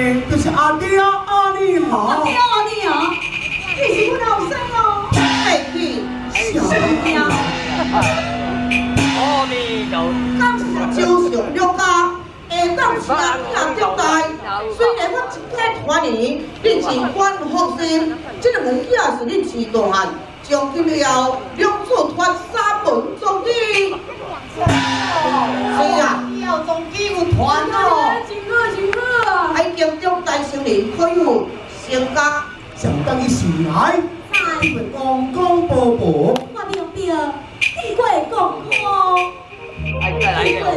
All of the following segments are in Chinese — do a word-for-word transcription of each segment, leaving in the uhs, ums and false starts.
的就是阿爹阿妮哈。 阿爹阿妮啊，你是阮后生哦。 嘿嘿，小弟啊。 阿弥陀佛。 刚是招上了家，下当是阿兄接待。虽然我一家团圆，恁是管放心，这两个囝是恁饲大汉，从今以后两处团三门总机。是啊， 以后总机有团哦。真好真好啊！ 还经中大成人可以有成家。 相当于是来，公公婆婆。 我明白，地过公公。 哎，再来一个。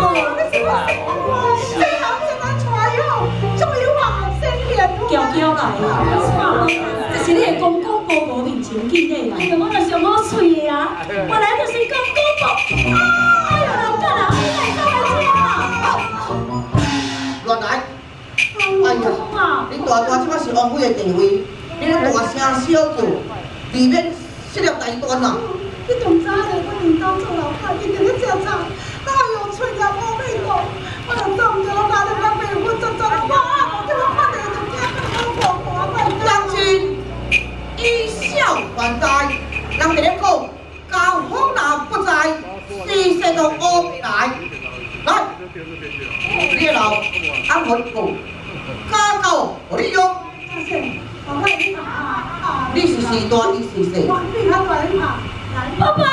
谁好这么传哟？终于往生年了。娇娇来啦！这是你的公公婆婆面前见的啦。哎呀，我就上好嘴的啊！本来就是公公婆。哎呀，老干啊！你来上来吃啊！ 乱来！哎呀，你大大即摆是王妃的地位，你咧大声小做，避免失了大端啦。 你同早咧，我领导做老板，一定咧食菜。哎呦，吹入阿弥陀，我就做唔着，我家己我被我做做我啊，叫我看到就惊到我婆婆我。 将军以小还大，人哋咧讲，家风若不在，事事都乌来。来，你老安我讲，家教我你用。你是时大，伊是细。 爸爸，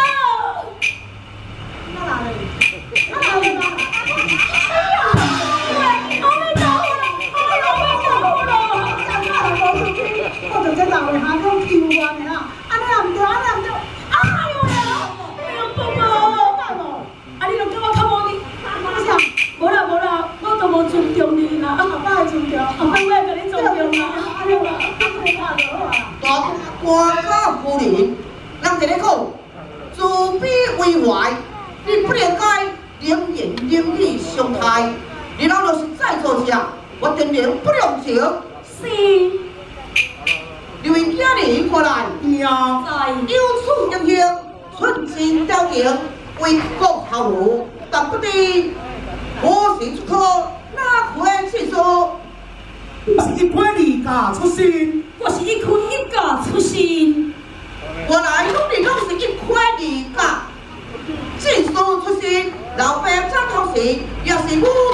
哪来的？哪来的？哎呀！阿弥陀佛，哎呦，我错了，真正无出去，我就这老的哈讲求我的啊，安尼也唔对，安尼也唔对，哎呦呀！哎呦，爸爸，啊你著叫我较无你，我想，无啦无啦，我都无尊重你啦，啊爸会尊重，后摆我会甲你尊重啦，哎呦，你看就好啊。 大官家夫人。人哋咧讲，自卑为怀，你不应该冷言冷语伤害。你老若是再做啥，我定然不容情。 是。 刘英家人过来， 呀， 有处应行，寸心雕情，为国效劳，但不知何时出口，哪会去说？ 是一块离家出身， 我是一开一家出身。 原来拢你拢是一块离家，进书出身，老爸参透时也是我